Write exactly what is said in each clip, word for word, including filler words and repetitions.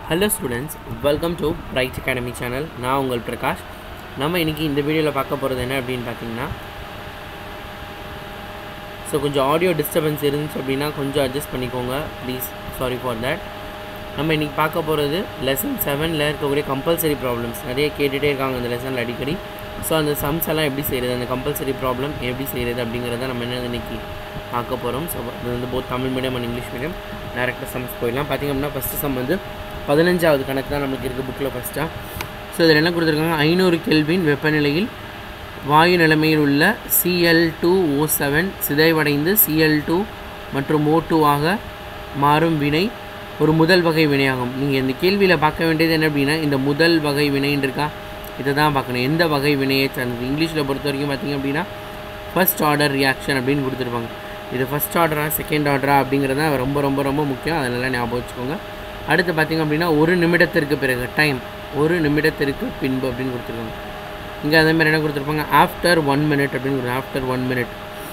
Hello students, welcome to Bright Academy channel. நான் உங்கள் பிரகாஷ். நம்ம இன்னைக்கு இந்த வீடியோல பார்க்க போறது என்ன அப்படினு பாத்தீங்கன்னா சோ கொஞ்சம் ஆடியோ டிஸ்டர்பன்ஸ் இருந்துச்சு அப்படினா கொஞ்சம் அட்ஜஸ்ட் பண்ணிக்கோங்க ப்ளீஸ். Sorry for that. நம்ம இன்னைக்கு பார்க்க போறது லெசன் seven ல இருக்கக்கூடிய கம்பல்சரி ப்ராப்ளம்ஸ். நிறைய கேட்டுட்டே இருக்காங்க இந்த லெசன்ல அடிக்கடி. சோ அந்த சம்ஸ் எல்லாம் எப்படி செய்யறது, அந்த கம்பல்சரி ப்ராப்ளம் எப்படி செய்யறது அப்படிங்கறத நம்ம என்ன இன்னைக்கு பார்க்க போறோம். சோ இது வந்து both Tamil medium and English medium. டைரக்டா சம்ஸ் போயிடலாம். பாத்தீங்கன்னா ஃபர்ஸ்ட் சம் வந்து பதினைஞ்சாவது கணக்கு தான் நமக்கு இருக்குது புக்கில் ஃபஸ்ட்டாக. ஸோ இதில் என்ன கொடுத்துருக்காங்க, ஐநூறு கெல்வின் வெப்பநிலையில் வாயு நிலைமையில் உள்ள C L two O seven சிதைவடைந்து சி எல் டூ மற்றும் ஓ டூ ஆக மாறும் வினை ஒரு முதல் வகை வினையாகும். நீங்கள் இந்த கேள்வியில் பார்க்க வேண்டியது என்ன அப்படின்னா, இந்த முதல் வகை வினைன்னு இருக்கா, இதை தான் பார்க்கணும். எந்த வகை வினையை சார்ந்தது. இங்கிலீஷில் பொறுத்த வரைக்கும் பார்த்திங்க அப்படின்னா ஃபர்ஸ்ட் ஆர்டர் ரியாக்ஷன் அப்படின்னு கொடுத்துருப்பாங்க. இது ஃபஸ்ட் ஆர்டரா செகண்ட் ஆர்டரா அப்படிங்கிறது தான் ரொம்ப ரொம்ப ரொம்ப முக்கியம். அதனால் ஞாபகம் வச்சுக்கோங்க. அடுத்து பார்த்திங்க அப்படின்னா ஒரு நிமிடத்திற்கு பிறகு டைம், ஒரு நிமிடத்திற்கு பின்பு அப்படின்னு கொடுத்துருக்காங்க. இங்கே அதேமாதிரி என்ன கொடுத்துருப்பாங்க, ஆஃப்டர் ஒன் மினிட் அப்படின்னு கொடுத்து after one minute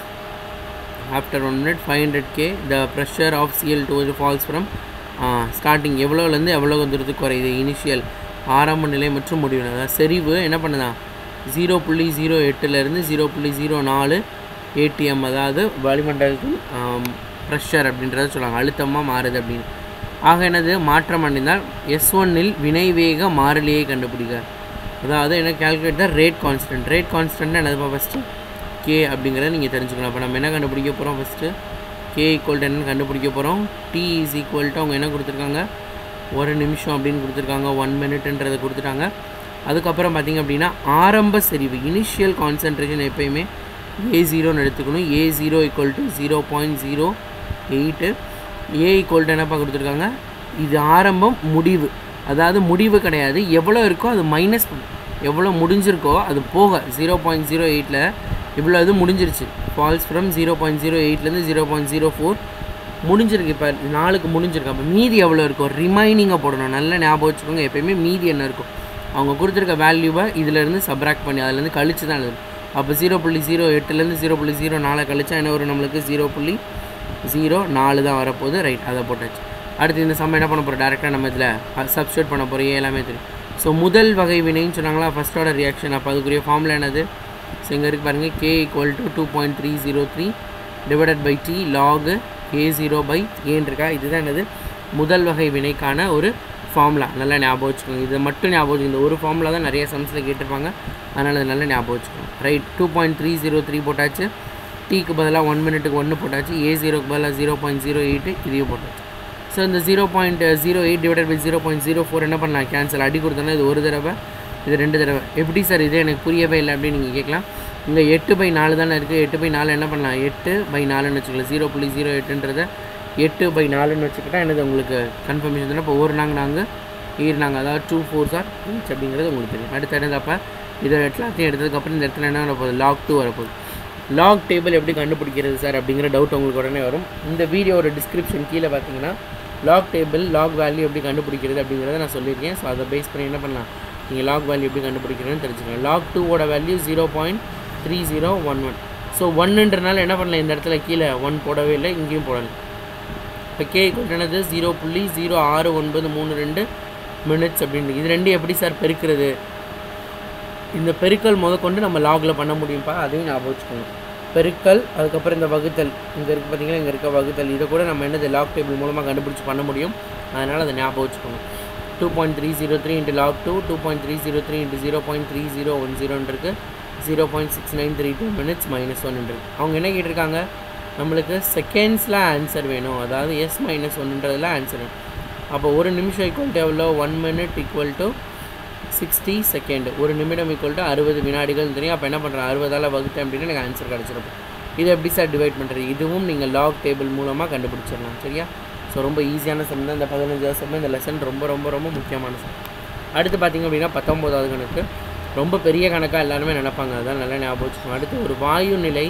after one minute five hundred K the pressure of CL two falls from starting எவ்வளோலேருந்து எவ்வளோ தூரத்துக்கு குறையுது, இனிஷியல் ஆரம்ப நிலை மற்றும் முடிவு. அதாவது செறிவு என்ன பண்ணுதான், ஜீரோ புள்ளி ஜீரோ எட்டுலேருந்து ஜீரோ புள்ளி ஜீரோ நாலு ஏடிஎம், அதாவது வளிமண்டலத்தின் ப்ரெஷர் அப்படின்றத சொல்லுவாங்க, அழுத்தமாக மாறுது அப்படின்னு. ஆக என்னது, மாற்றம் அடைந்தால் எஸ் ஒன்னில் வினைவேக மாறிலியை கண்டுபிடிக்க. அதாவது என்ன, calculate the rate constant. Rate கான்ஸ்டன்ட்னா என்னதுப்பா, ஃபஸ்ட்டு கே அப்படிங்கிறத நீங்கள் தெரிஞ்சுக்கணும். அப்போ நம்ம என்ன கண்டுபிடிக்க போகிறோம், ஃபஸ்ட்டு கே ஈக்குவல் டு என்னன்னு கண்டுபிடிக்க போகிறோம். டி இஸ் ஈக்குவல் டு அவங்க என்ன கொடுத்துருக்காங்க, ஒரு நிமிஷம் அப்படின்னு கொடுத்துருக்காங்க, ஒன் மினிட்ன்றதை கொடுத்துட்டாங்க. அதுக்கப்புறம் பார்த்திங்க அப்படின்னா ஆரம்ப செறிவு இனிஷியல் கான்சன்ட்ரேஷன் எப்போயுமே ஏ ஜீரோன்னு எடுத்துக்கணும். A zero equal to zero point zero eight. A equal to என்னப்பா கொடுத்துருக்காங்க, இது ஆரம்பம் முடிவு, அதாவது முடிவு கிடையாது, எவ்வளோ இருக்கோ அது மைனஸ், எவ்வளோ முடிஞ்சிருக்கோ அது போக ஜீரோ பாயிண்ட் ஜீரோ எயிட்டில் இவ்வளோ இது முடிஞ்சிருச்சு. Falls from zero point zero எயிட்லேருந்து ஜீரோ பாயிண்ட் ஜீரோ ஃபோர் முடிஞ்சிருக்கு. இப்போ நாலுக்கு முடிஞ்சிருக்கு. அப்போ மீதி எவ்வளோ இருக்கும், ரிமைனிங்காக போடணும். நல்லா ஞாபகம் வச்சுக்கோங்க, எப்போயுமே மீதி என்ன இருக்கும், அவங்க கொடுத்துருக்க வேல்யூவை இதிலேருந்து சப்ராக்ட் பண்ணி அதிலேருந்து கழிச்சு தான் எழுதணும். அப்போ ஜீரோ புள்ளி ஜீரோ எட்டுலேருந்து ஜீரோ புள்ளி ஜீரோ நாலை கழிச்சா என்ன வரும், நம்மளுக்கு ஜீரோ புள்ளி ஜீரோ நாலு தான் வரப்போகுது. ரைட், அதை போட்டாச்சு. அடுத்து இந்த சம் என்ன பண்ண போகிறோம், டேரெக்டாக நம்ம இதில் சப்ஸ்டியூட் பண்ண போகிறோம். எல்லாமே தெரியும். ஸோ முதல் வகை வினைன்னு சொன்னாங்களா, ஃபஸ்ட் ஆர்டர் ரியாக்ஷன். அப்போ அதுக்குரிய ஃபார்முலா என்னது, ஸோ இங்கே இருக்கு பாருங்கள், K equal to two point three zero three divided by T log A zero by ஏன்னு இருக்கா. இதுதான் என்னது, முதல் வகை வினைக்கான ஒரு ஃபார்முலா. நல்லா ஞாபகம் வச்சுக்கோங்க. இதை மட்டும் ஞாபகம் வச்சுக்கோங்க. இந்த ஒரு ஃபார்முலா தான் நிறைய சம்ஸில் கேட்டிருப்பாங்க, அதனால் அதை நல்லா ஞாபகம் வச்சுக்கோங்க. Right, two point three zero three போட்டாச்சு. டீக்கு பதிலாக ஒன் மினிட்டுக்கு ஒன்று போட்டாச்சு. ஏ ஜீரோக்கு பதிலாக ஜீரோ பாயிண்ட் ஜீரோ எயிட்டு இதையும் போட்டாச்சு. ஸோ இந்த zero point zero eight divided by zero point zero four என்ன பண்ணலாம், கேன்சல். அடி கொடுத்தோன்னா இது ஒரு தடவை, இது ரெண்டு தடவை. எப்படி சார் இது எனக்கு புரியவே இல்லை அப்படின்னு நீங்கள் கேட்கலாம். இங்கே எட்டு பை நாலு தானே இருக்குது. எட்டு பை நாலு என்ன பண்ணலாம், எட்டு பை நாலுன்னு வச்சுக்கலாம். ஜீரோ புள்ளி ஜீரோ எட்டுன்றதை எட்டு பை நாலுன்னு வச்சுக்கிட்டா என்னது உங்களுக்கு கன்ஃபர்மேஷன் தானே. இப்போ ஒரு நாங்கள் நாங்கள் ஈர்னாங்க, அதாவது டூ ஃபோர் சார் ஈச் அப்படிங்கிறது உங்களுக்கு தெரியும். அடுத்து என்னது, அப்போ இதை எல்லாத்தையும் எடுத்ததுக்கப்புறம் இந்த இடத்துல என்ன வரப்போகுது, லாக் டூ வரப்போகுது. லாக் டேபிள் எப்படி கண்டுபிடிக்கிறது சார் அப்படிங்கிற டவுட் உங்களுக்கு உடனே வரும். இந்த வீடியோட டிஸ்கிரிப்ஷன் கீழே பார்த்தீங்கன்னா லாக் டேபிள் லாக் வேல்யூ எப்படி கண்டுபிடிக்கிறது அப்படிங்கிறத நான் சொல்லியிருக்கேன். ஸோ அதை பேஸ் பண்ணி என்ன பண்ணலாம், நீங்கள் லாக் வேல்யூ எப்படி கண்டுபிடிக்கிறதுன்னு தெரிஞ்சுக்கலாம். லாக் டூவோட value zero point three zero one one. So ஒன்றுன்றனால என்ன பண்ணலாம், இந்த இடத்துல கீழே ஒன் போடவே இல்லை, இங்கேயும் போடலாம். இப்போ கே கொண்டனது ஜீரோ புள்ளி ஜீரோ ஆறு ஒன்பது மூணு ரெண்டு மினிட்ஸ் அப்படின்னு. இது ரெண்டு எப்படி சார் பெருக்கிறது, இந்த பெருக்கல் முத கொண்டு நம்ம லாகில் பண்ண முடியும்ப்பா, அதையும் ஞாபகம் வச்சுக்கோங்க. பெருக்கல், அதுக்கப்புறம் இந்த வகுத்தல், இங்கே இருக்குது பார்த்தீங்கன்னா, இங்கே இருக்க வகுத்தல், இதை கூட நம்ம என்னது லாக் டேபிள் மூலமாக கண்டுபிடிச்சி பண்ண முடியும். அதனால் அதை ஞாபகம் வச்சுக்கோங்க. Two point three zero three into log two, two point three zero three into zero point three zero one ஜீரோன்னு இருக்குது, zero point six nine three two minutes minus one இருக்குது. அவங்க என்ன கேட்டிருக்காங்க, நம்மளுக்கு செகண்ட்ஸில் ஆன்சர் வேணும், அதாவது எஸ் மைனஸ் ஒன்றுன்றதில் ஆன்சர் வேணும். அப்போ ஒரு நிமிஷம் ஈக்குவல் டு எவ்வளோ, one minute equal to sixty second. ஒரு நிமிடம் ஈக்குவல் டு அறுபது வினாடிகள் தெரியும். அப்போ என்ன பண்ணுறேன், அறுபதால் வகுத்தேன் அப்படின்னு எனக்கு ஆன்சர் கிடச்சிருக்கும். இது எப்படி சார் டிவைட் பண்ணுறது, இதுவும் நீங்கள் லாக் டேபிள் மூலமாக கண்டுபிடிச்சிடலாம். சரியா. ஸோ ரொம்ப ஈஸியான சம் தான் இந்த பதினஞ்சாவது சம். இந்த லெசன் ரொம்ப ரொம்ப ரொம்ப முக்கியமான சம். அடுத்து பார்த்திங்க அப்படின்னா பத்தொம்போதாவது கணக்கு. ரொம்ப பெரிய கணக்காக எல்லாருமே நினைப்பாங்க, அதுதான் நல்லா ஞாபகம் வச்சுக்கணும். அடுத்து ஒரு வாயு நிலை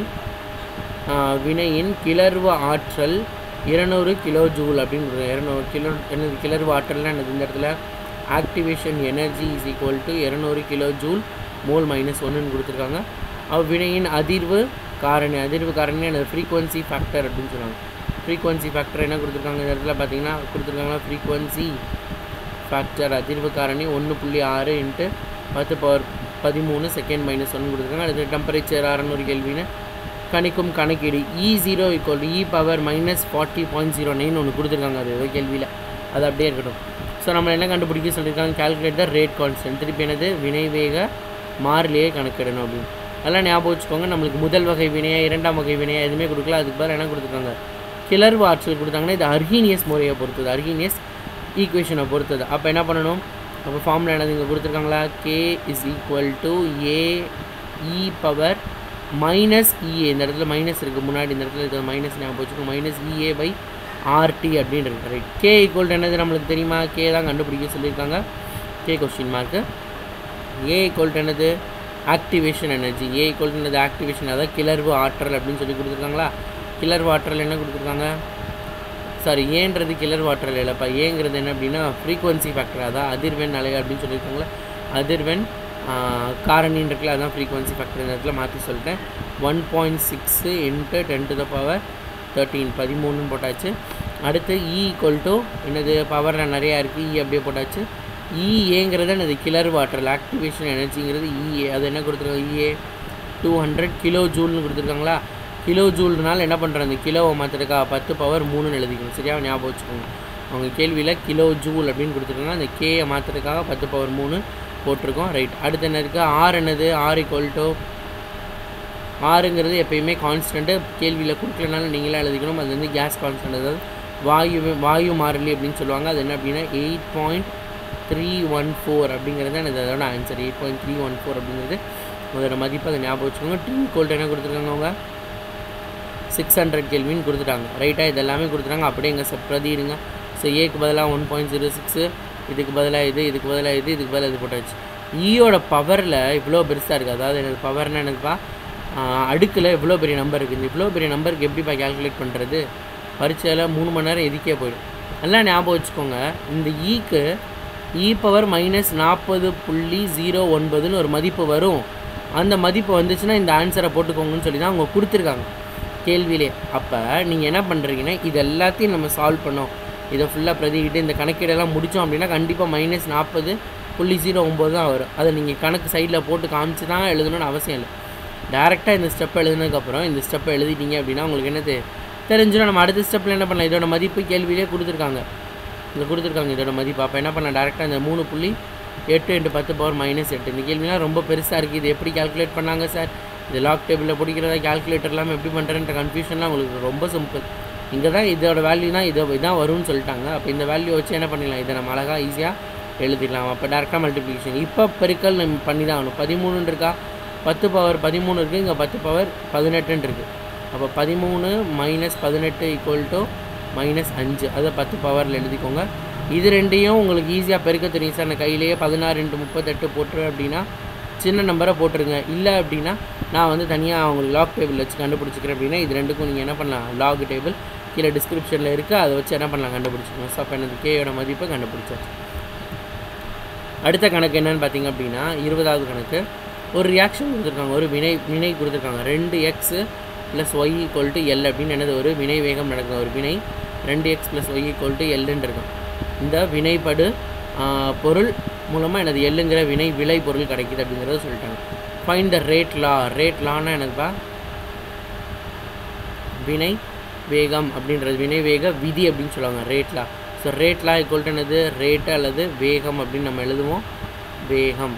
வினையின் கிளர்வு ஆற்றல் இருநூறு கிலோ ஜூல் அப்படின்னு. இருநூறு கிலோ என்னது கிளர்வு ஆற்றல்னால் என்னது, இந்த இடத்துல activation energy is equal to இருநூறு கிலோ ஜூல் மோல் மைனஸ் ஒன்றுன்னு கொடுத்துருக்காங்க. அவ்வினையின் அதிர்வு காரணி, அதிர்வு காரணி எனது ஃப்ரீக்வன்சி ஃபேக்டர் அப்படின்னு சொல்லுவாங்க. ஃப்ரீக்வன்சி ஃபேக்டர் என்ன கொடுத்துருக்காங்க இந்த இடத்துல பார்த்தீங்கன்னா கொடுத்துருக்காங்கன்னா ஃப்ரீக்வன்சி ஃபேக்டர் அதிர்வு காரணி ஒன்று புள்ளி ஆறு இன்ட்டு பத்து பவர் பதிமூணு செகண்ட் மைனஸ் ஒன்று கொடுத்துருக்காங்க. அடுத்து டெம்பரேச்சர் அறநூறு கேள்வின்னு கணிக்கும் கணக்கீடு E zero equal to E power minus forty point zero nine ஒன்று கொடுத்துருக்காங்க. அது ஏதோ கேள்வியில் அது அப்படியே இருக்கட்டும். ஸோ நம்ம என்ன கண்டுபிடிக்க சொல்லியிருக்காங்க, கால்குலேட் த ரேட் கான்ஸ்டன்ட். திருப்பி என்னது வினைவேக மாறிலியே கணக்கிடணும் அப்படின்னு அதெல்லாம் ஞாபகம் வச்சுக்கோங்க. நம்மளுக்கு முதல் வகை வினையா இரண்டாம் வகை வினையா எதுவுமே கொடுக்கல. அதுக்கு பதில் என்ன கொடுத்துருக்காங்க, கிளர்வு ஆற்றல் கொடுத்தாங்கன்னா இது அர்ஹீனியஸ் முறையை பொறுத்தது, அர்ஹீனியஸ் ஈக்குவேஷனை பொறுத்தது. அப்போ என்ன பண்ணணும், அப்போ ஃபார்முலா என்னது இங்கே கொடுத்துருக்காங்களா, K is equal to A E power minus Ea. இந்த இடத்துல மைனஸ் இருக்குது முன்னாடி, இந்த இடத்துல இருக்கிற மைனஸ் ஞாபகம் வச்சுக்கோங்க, மைனஸ் இஏ பை ஆர்டி அப்படின்னு இருக்குது. ரைட், கே ஈக்குவல் டு என்னது நம்மளுக்கு தெரியுமா, கே தான் கண்டுபிடிக்க சொல்லியிருக்காங்க. K question mark. A equal to என்னது activation energy. A equal to என்னது ஆக்டிவேஷன், அதாவது கிளர்வு ஆற்றல் அப்படின்னு சொல்லி கொடுத்துருக்காங்களா. கிளர்வு ஆற்றல் என்ன கொடுத்துருக்காங்க, சாரி ஏன்றது கிளர்வு ஆற்றல் இல்லைப்பா, ஏங்கிறது என்ன அப்படின்னா ஃப்ரீக்வன்சி ஃபேக்டர், அதான் அதிர்வெண் அலை அப்படின்னு சொல்லியிருக்காங்களா. அதிர்வெண் காரணின்னு இருக்குல்ல, அதான் ஃப்ரீக்வன்சி ஃபேக்டர். இந்த இடத்துல மாற்றி சொல்லிட்டேன். One point six into ten to the power thirteen பதிமூணுன்னு போட்டாச்சு. அடுத்து இ ஈக்குவல் டு என்னது பவரில் நிறையா இருக்குது, இ அப்படியே போட்டாச்சு. இஏங்கிறது என்னது கிளர்வு ஆற்றல், ஆக்டிவேஷன் எனர்ஜிங்கிறது இஏ. அது என்ன கொடுத்துருக்காங்க, இஏ டூ ஹண்ட்ரட் கிலோ ஜூல்னு கொடுத்துருக்காங்களா. கிலோ ஜூல்னால என்ன பண்ணுறாங்க, இந்த கிலோவை மாற்றிருக்கா பத்து பவர் மூணுன்னு எழுதிக்கணும். சரியா ஞாபகம் வச்சுக்கோங்க. அவங்க கேள்வியில் கிலோ ஜூல் அப்படின்னு கொடுத்துருக்காங்க, அந்த கேயை மாற்றுறதுக்காக பத்து பவர் மூணு போட்டிருக்கோம். ரைட், அடுத்து என்ன இருக்குது, ஆர் என்னது ஆர் ஈக்குவல் டு ஆறுங்கிறது எப்பயுமே கான்ஸ்டன்ட்டு, கேள்வியில் கொடுக்கலனாலும் நீங்களாக எழுதிக்கணும். அது வந்து கேஸ் கான்ஸ்டன்ட், அதாவது வாயு வாயு மாறிலி அப்படின்னு சொல்லுவாங்க. அது என்ன அப்படின்னா eight point three one four அப்படிங்கிறது எனக்கு அதோட answer. Eight point three one four அப்படிங்கிறது அதோட மதிப்பு, அதை ஞாபகம் வச்சுக்கோங்க. டி ஈக்குவல் என்ன கொடுத்துருக்காங்க, அவங்க சிக்ஸ் ஹண்ட்ரட் கேள்வின்னு கொடுத்துட்டாங்க. ரைட்டாக இது எல்லாமே கொடுத்துட்டாங்க. அப்படியே எங்கள் செப் பிரதிடுங்க. ஸோ ஏக்கு பதிலாக ஒன் பாயிண்ட் ஜீரோ சிக்ஸு, இதுக்கு பதிலாக இது, இதுக்கு பதிலாக இது, இதுக்கு பதிலாக இது போட்டாச்சு. ஈயோட பவரில் இவ்வளோ பெருசாக இருக்குது, அதாவது எனக்கு பவர்னால் எனக்குப்பா அடுக்கில் இவ்வளோ பெரிய நம்பர் இருக்குது. இவ்வளோ பெரிய நம்பருக்கு எப்படிப்பா கேல்குலேட் பண்ணுறது, பரீட்சையில் மூணு மணி நேரம் எதுக்கே போயிடும். எல்லாம் ஞாபகம் வச்சுக்கோங்க. இந்த ஈக்கு இ பவர் மைனஸ் நாற்பது புள்ளி ஜீரோ ஒன்பதுன்னு ஒரு மதிப்பு வரும். அந்த மதிப்பு வந்துச்சுன்னா இந்த ஆன்சரை போட்டுக்கோங்கன்னு சொல்லி தான் அவங்க கொடுத்துருக்காங்க கேள்வியிலே. அப்போ நீங்கள் என்ன பண்ணுறீங்கன்னா இது எல்லாத்தையும் நம்ம சால்வ் பண்ணோம், இதை ஃபுல்லாக பிரதிக்கிட்டு இந்த கணக்கீடெல்லாம் முடித்தோம் அப்படின்னா கண்டிப்பாக மைனஸ் நாற்பது புள்ளி ஜீரோ ஒம்பது தான் வரும். அதை நீங்கள் கணக்கு சைடில் போட்டு காமிச்சு தான் எழுதணும்னு அவசியம் இல்லை. டேரெக்டாக இந்த ஸ்டெப்பை எழுதுனதுக்கப்புறம் இந்த ஸ்டெப்பை எழுதிட்டீங்க அப்படின்னா உங்களுக்கு என்னது தெரிஞ்சிடும். நம்ம அடுத்த ஸ்டெப்பில் என்ன பண்ணலாம், இதோட மதிப்பு கேள்வியிலே கொடுத்துருக்காங்க, இங்கே கொடுத்துருக்காங்க இதோட மதிப்பு. அப்போ என்ன பண்ணலாம், டேரெக்டாக இந்த மூணு புள்ளி எட்டு இன்ட்டு பத்து பவர் மைனஸ் எட்டு. இந்த கேள்விலாம் ரொம்ப பெருசாக இருக்குது, இது எப்படி கேல்குலேட் பண்ணாங்க சார், இது லாக் டேபிளில் பிடிக்கிறதா கேல்குலேட்டர் இல்லாமல் எப்படி பண்ணுறேன்ற கன்ஃபியூஷன்லாம் உங்களுக்கு ரொம்ப சிம்பிள். இங்கே தான் இதோட வேல்யூ தான் இதை இதான் வரும்னு சொல்லிட்டாங்க. அப்போ இந்த வேல்யூ வச்சு என்ன பண்ணிடலாம், இதை நம்ம அழகாக ஈஸியாக எழுதிடலாம். அப்போ டேரெக்டாக மல்டிப்ளிகேஷன். இப்போ பெருக்கல் நம்ம பண்ணி தான் ஆகணும். பதிமூணுன்னு இருக்கா, பத்து பவர் பதிமூணு இருக்குது, இங்கே பத்து பவர் பதினெட்டுன்னு இருக்குது. அப்போ பதிமூணு மைனஸ் பதினெட்டு ஈக்குவல் டு மைனஸ் அஞ்சு, அதை பத்து பவரில் எழுதிக்கோங்க. இது ரெண்டையும் உங்களுக்கு ஈஸியாக பெருக்க தெரியும் சார், நான் கையிலேயே பதினாறு இன்ட்டு முப்பத்தெட்டு போட்டுரு அப்படின்னா சின்ன நம்பரை போட்டுருங்க. இல்லை அப்படின்னா நான் வந்து தனியாக அவங்களுக்கு லாக் டேபிள் வச்சு கண்டுபிடிச்சிக்கிறேன் அப்படின்னா இது ரெண்டுக்கும் நீங்கள் என்ன பண்ணலாம், லாக் டேபிள் கீழே டிஸ்கிரிப்ஷனில் இருக்குது, அதை வச்சு என்ன பண்ணலாம் கண்டுபிடிச்சிக்கணும். ஸோ அப்போ எனக்கு கேயோட மதிப்பை கண்டுபிடிச்சாச்சு. அடுத்த கணக்கு என்னென்னு பார்த்தீங்க அப்படின்னா இருபதாவது கணக்கு. ஒரு ரியாக்ஷன் கொடுத்துருக்காங்க, ஒரு வினை வினை கொடுத்துருக்காங்க. ரெண்டு X plus Y equal to L அப்படின்னு என்னது ஒரு வினை வேகம் நடக்கும். ஒரு வினை ரெண்டு X plus Y equal to எல்லுன்னு இருக்கும். இந்த வினைப்படு பொருள் மூலமாக எனது எல்லுங்கிற வினை விளை பொருள் கிடைக்கிது அப்படிங்கிறத சொல்லிட்டாங்க. Find the rate law. Rate லான்னா எனக்குப்பா வினை வேகம் அப்படின்றது வினை வேக விதி அப்படின்னு சொல்லுவாங்க, rate law. So rate law equal to என்னது ரேட்டு அல்லது வேகம் அப்படின்னு நம்ம எழுதுவோம். வேகம்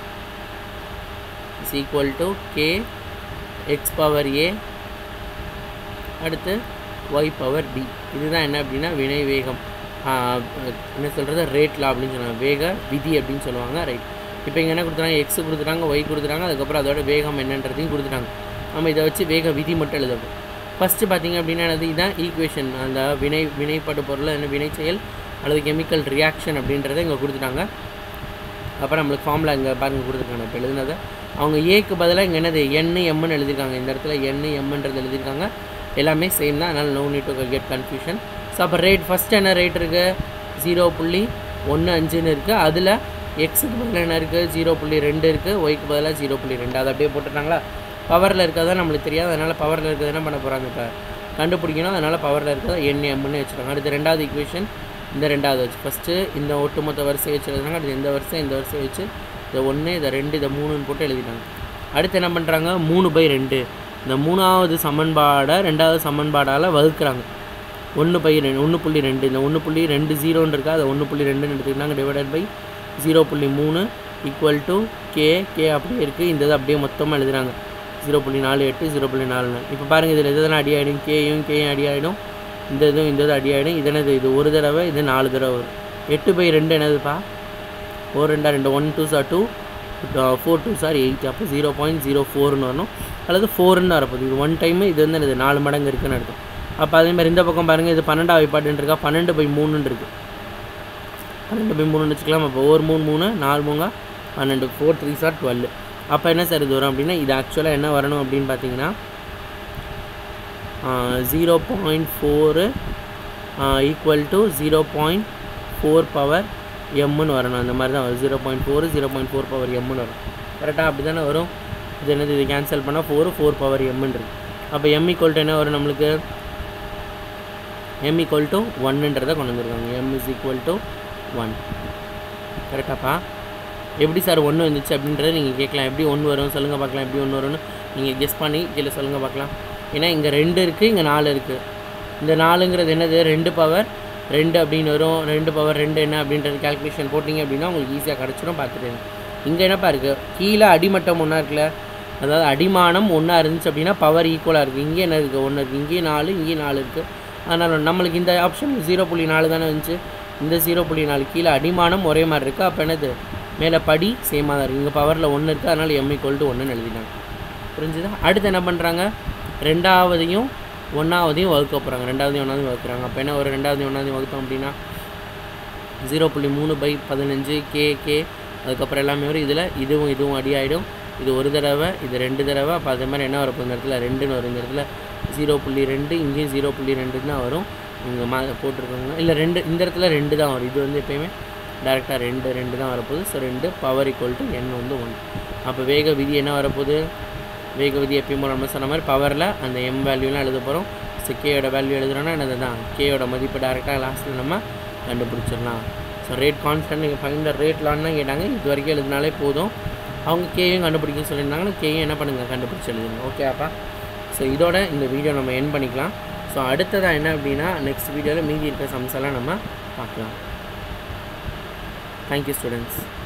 is equal to K X power A அடுத்து ஒய் பவர் டி. இதுதான் என்ன அப்படின்னா வினை வேகம், என்ன சொல்கிறது ரேட் லா அப்படின்னு சொல்லுவாங்க, வேக விதி அப்படின்னு சொல்லுவாங்க. ரைட், இப்போ இங்கே என்ன கொடுத்துட்டாங்க, எக்ஸு கொடுத்துட்டாங்க, ஒய் கொடுத்துட்டாங்க, அதுக்கப்புறம் அதோட வேகம் என்னன்றதையும் கொடுத்துட்டாங்க. நம்ம இதை வச்சு வேக விதி மட்டும் எழுதணும். ஃபஸ்ட்டு பார்த்திங்க அப்படின்னா என்னது, இதுதான் ஈக்குவேஷன். அந்த வினை வினைப்படு பொருள் என்ன வினை செயல் அல்லது கெமிக்கல் ரியாக்ஷன் அப்படின்றத இங்கே கொடுத்துட்டாங்க. அப்புறம் நம்மளுக்கு ஃபார்முலா இங்கே பாருங்கள் கொடுத்துருக்காங்க. இப்போ எழுதுனதை அவங்க ஏக்கு பதிலாக இங்கே என்னது என்னு எம்முன்னு எழுதியிருக்காங்க. இந்த இடத்துல என்னு எம்முன்றது எழுதியிருக்காங்க. எல்லாமே சேம் தான், அதனால் no need to get confusion. So அப்போ ரேட் ஃபஸ்ட்டு என்ன ரேட் இருக்குது, ஜீரோ புள்ளி ஒன்று அஞ்சுன்னு இருக்குது. அதில் எக்ஸுக்கு பதிலாக என்ன இருக்குது, ஜீரோ புள்ளி ரெண்டு இருக்குது, ஒய்க்கு பதிலாக ஜீரோ புள்ளி ரெண்டு. அதை அப்படியே போட்டுட்டாங்களா. பவரில் இருக்கிறதா நம்மளுக்கு தெரியாது, அதனால் பவரில் இருக்கிறது என்ன பண்ண போகிறாங்க இப்போ கண்டுபிடிக்கணும். அதனால் பவரில் இருக்கிறத என் எம்னு வச்சுருக்காங்க. அடுத்து ரெண்டாவது ஈக்குவேஷன் இந்த ரெண்டாவது வச்சு ஃபஸ்ட்டு இந்த ஒட்டுமொத்த வரிசை வச்சு எழுதுனாங்க. அடுத்து இந்த வரிசை இந்த வரிசை வச்சு இதை ஒன்று இதை ரெண்டு இதை மூணுன்னு போட்டு எழுதிட்டாங்க. அடுத்து என்ன பண்ணுறாங்க, மூணு பை ரெண்டு இந்த மூணாவது சமன்பாடை ரெண்டாவது சமன்பாடால் வகுக்கிறாங்க. ஒன்று பை ரெண்டு ஒன்று புள்ளி ரெண்டு இந்த ஒன்று புள்ளி ரெண்டு ஜீரோன்னு இருக்கா, அதை ஒன்று புள்ளி ரெண்டுன்னு எடுத்துக்கிட்டாங்க. டிவைடட் பை ஜீரோ புள்ளி மூணு ஈக்குவல் டு கே கே அப்படியே இருக்குது. இந்த இது அப்படியே மொத்தமாக எழுதுறாங்க. ஜீரோ புள்ளி நாலு எட்டு ஜீரோ புள்ளி நாலு நாலு இப்போ பாருங்கள் இதில் எதுனா அடி ஆகிடும், கேயும் கேயும் அடி ஆகிடும், இந்த இதுவும் இந்த இது அடி ஆகிடும். இது என்னது, இது ஒரு தடவை இது நாலு தடவை வரும். எட்டு பை ரெண்டு என்னதுப்பா, ஒரு ரெண்டா ரெண்டு one two sir two four two sir eight அப்போ ஜீரோ பாயிண்ட் ஜீரோ ஃபோர்னு வரணும் அல்லது ஃபோர்னு வரப்போகுது. இது ஒன் டைமு இது வந்து இது நாலு மடங்கு இருக்குதுன்னு அர்த்தம். அப்போ அதேமாதிரி இந்த பக்கம் பாருங்கள், இது பன்னெண்டாவது வைப்பாட்டுன்னு இருக்கா, பன்னெண்டு பை மூணுன்னு இருக்குது. பன்னெண்டு பை மூணுன்னு வச்சுக்கலாம். அப்போ ஒரு மூணு மூணு நாலு மூங்கா பன்னெண்டு ஃபோர் த்ரீ சார் டுவெல். அப்போ என்ன சார் இது வரும் அப்படின்னா, இது ஆக்சுவலாக என்ன வரணும் அப்படின்னு பார்த்தீங்கன்னா zero point four equal to zero point four power எம்முன்னு வரணும். அந்த மாதிரி தான் வரும். Zero point four zero point four power எம்முன்னு வரும். கரெக்டாக அப்படி தானே வரும். இது என்னது, இது கேன்சல் பண்ணால் ஃபோரு ஃபோர் பவர் எம்முன்னு இருக்குது. அப்போ எம் ஈக்குவல் டு என்ன வரும் நம்மளுக்கு, எம் ஈக்குவல் டு ஒன்னுன்றதை கொண்டு வந்துருக்காங்க. M is equal to one. கரெக்டாப்பா. எப்படி சார் ஒன்று வந்துச்சு அப்படின்றத நீங்கள் கேட்கலாம். எப்படி ஒன்று வரும் சொல்லுங்கள் பார்க்கலாம், எப்படி ஒன்று வரும்னு நீங்கள் கெஸ் பண்ணி கீழே சொல்லுங்கள் பார்க்கலாம். ஏன்னா இங்கே ரெண்டு இருக்குது, இங்கே நாலு இருக்குது. இந்த நாலுங்கிறது என்னது, ரெண்டு பவர் ரெண்டு அப்படின்னு வரும். ரெண்டு பவர் ரெண்டு என்ன அப்படின்றது கேல்குலேஷன் போட்டிங்க அப்படின்னா உங்களுக்கு ஈஸியாக கிடச்சிடும். பார்த்துட்டு இங்கே என்னப்பா இருக்குது, கீழே அடிமட்டம் ஒன்றா இருக்குல்ல, அதாவது அடிமானம் ஒன்றா இருந்துச்சு அப்படின்னா பவர் ஈக்குவலாக இருக்குது. இங்கே என்ன இருக்குது, ஒன்று இருக்குது, இங்கேயும் நாலு இங்கேயும் நாலு இருக்குது. அதனால் நம்மளுக்கு இந்த ஆப்ஷன் ஜீரோ புள்ளி நாலு தானே இருந்துச்சு. இந்த ஜீரோ புள்ளி நாலு கீழே அடிமானம் ஒரே மாதிரி இருக்குது. அப்போ என்னது, மேலே படி சேமாக தான் இருக்குது. இங்கே பவரில் ஒன்று இருக்குது, அதனால் எம் ஈக்குவல் டு ஒன்றுன்னு எழுதிட்டாங்க. புரிஞ்சுதா. அடுத்து என்ன பண்ணுறாங்க, ரெண்டாவதையும் ஒன்றாவதையும் வகுக்க போகிறாங்க. ரெண்டாவதையும் ஒன்றாவதையும் வகுக்கிறாங்க. அப்போ என்ன ஒரு ரெண்டாவதையும் ஒன்றாவதையும் வகுத்தோம் அப்படின்னா ஜீரோ புள்ளி மூணு பை பதினஞ்சு கே கே அதுக்கப்புறம் எல்லாமே வரும். இதில் இதுவும் இதுவும் அடி ஆகிடும். இது ஒரு தடவை இது ரெண்டு தடவை. அப்போ அதே மாதிரி என்ன வரப்போ இந்த இடத்துல ரெண்டுன்னு வரும். இந்த இடத்துல ஜீரோ புள்ளி ரெண்டு இங்கேயும் ஜீரோ புள்ளி ரெண்டுன்னு தான் வரும். இங்கே மா போட்டிருக்காங்க இல்லை ரெண்டு, இந்த இடத்துல ரெண்டு தான் வரும். இது வந்து எப்போயுமே டேரெக்டாக ரெண்டு ரெண்டு தான் வரப்போகுது. ஸோ ரெண்டு பவர் ஈக்குவல் டு என் வந்து ஒன்று. அப்போ வேக விதி என்ன வரப்போகுது, வேக விதி எப்பயும் போல் நம்ம சொன்ன மாதிரி பவரில் அந்த எம் வேல்யூலாம் எழுத போகிறோம். ஸோ கேயோட வேல்யூ எழுதுகிறோன்னா என்னது தான், கேயோட மதிப்பு டேரெக்டாக லாஸ்ட்டில் நம்ம கண்டுபிடிச்சிடலாம். ஸோ ரேட் கான்ஸ்டன்ட் நீங்கள் ஃபைண்ட் ரேட் லான்னு தான் கேட்டாங்க. இது வரைக்கும் எழுதினாலே போதும். அவங்க கேயும் கண்டுபிடிக்க சொல்லியிருந்தாங்கன்னா கேயும் என்ன பண்ணுங்கள், கண்டுபிடிச்சி எழுதுங்க. ஓகே அப்பா. ஸோ இதோட இந்த வீடியோ நம்ம என் பண்ணிக்கலாம். ஸோ அடுத்ததாக என்ன அப்படின்னா நெக்ஸ்ட் வீடியோவில் மீதி இருக்க சம்ஸ் எல்லாம் நம்ம பார்க்கலாம். Thank you students.